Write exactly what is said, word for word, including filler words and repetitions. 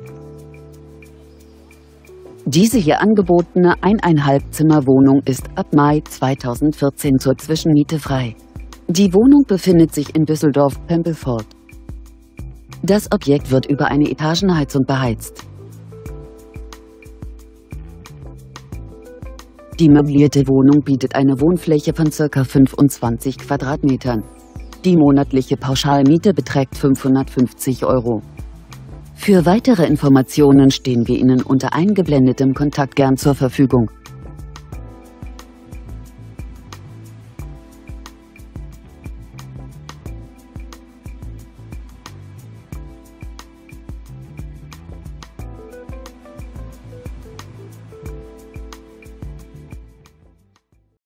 Diese hier angebotene Eineinhalb-Zimmer-Wohnung ist ab Mai zweitausendvierzehn zur Zwischenmiete frei. Die Wohnung befindet sich in Düsseldorf-Pempelfort. Das Objekt wird über eine Etagenheizung beheizt. Die möblierte Wohnung bietet eine Wohnfläche von ca. fünfundzwanzig Quadratmetern. Die monatliche Pauschalmiete beträgt fünfhundertfünfzig Euro. Für weitere Informationen stehen wir Ihnen unter eingeblendetem Kontakt gern zur Verfügung.